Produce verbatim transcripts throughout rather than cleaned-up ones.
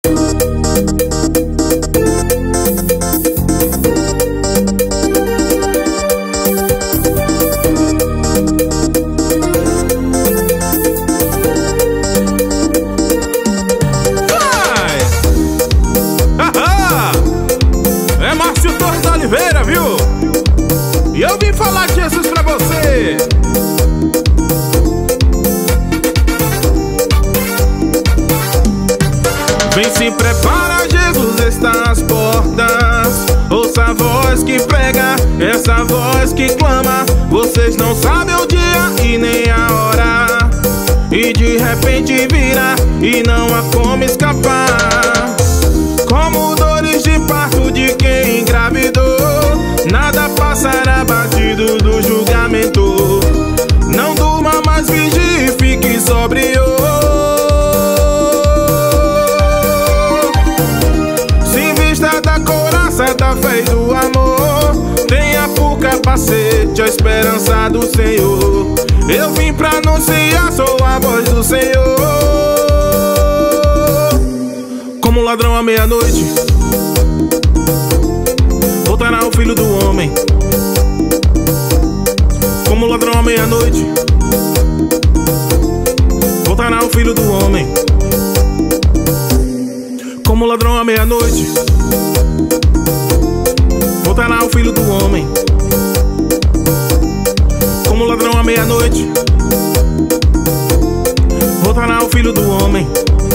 E eu vim falar de Jesus pra você. Vem, se prepara, Jesus está às portas. Ouça a voz que prega, essa voz que clama. Vocês não sabem o dia e nem a hora, e de repente vira e não há como escapar. Como dores de parto de quem engravidou, nada passará batido do julgamento. Não durma mais, vigie, fique sóbrio. Se vista da couraça da fé e do amor, tenha por capacete a esperança do Senhor. Eu vim pra anunciar, sou a voz do Senhor. Como ladrão à meia-noite voltará o Filho do Homem. Como ladrão à meia-noite voltará o Filho do Homem. Como ladrão à meia-noite voltará o Filho do Homem. Como ladrão à meia-noite voltará o Filho do Homem.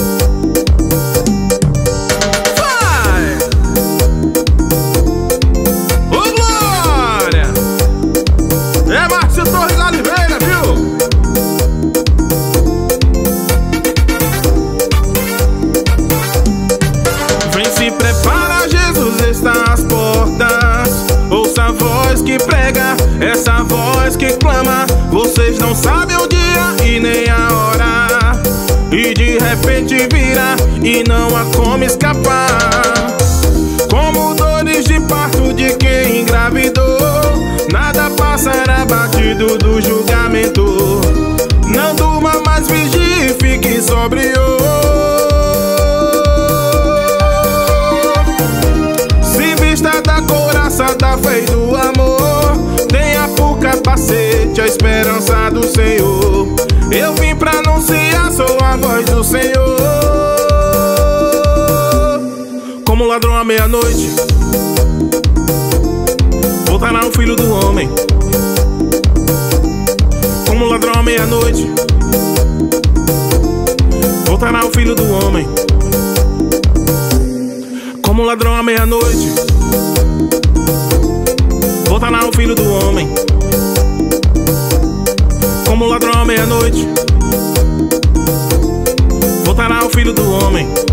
Se prepara, Jesus está às portas. Ouça a voz que prega, essa voz que clama. Vocês não sabem o dia e nem a hora, e de repente vira e não há como escapar. Como dores de parto de quem engravidou, nada passará batido do julgamento. Não durma mais, vigie, fique sóbrio. Da fé e do amor, tenha por capacete a esperança do Senhor. Eu vim pra anunciar, sou a voz do Senhor. Como ladrão à meia-noite voltará o Filho do Homem. Como ladrão à meia-noite voltará o Filho do Homem. Como ladrão à meia-noite voltará o Filho do Homem. Como ladrão à meia-noite voltará o Filho do Homem.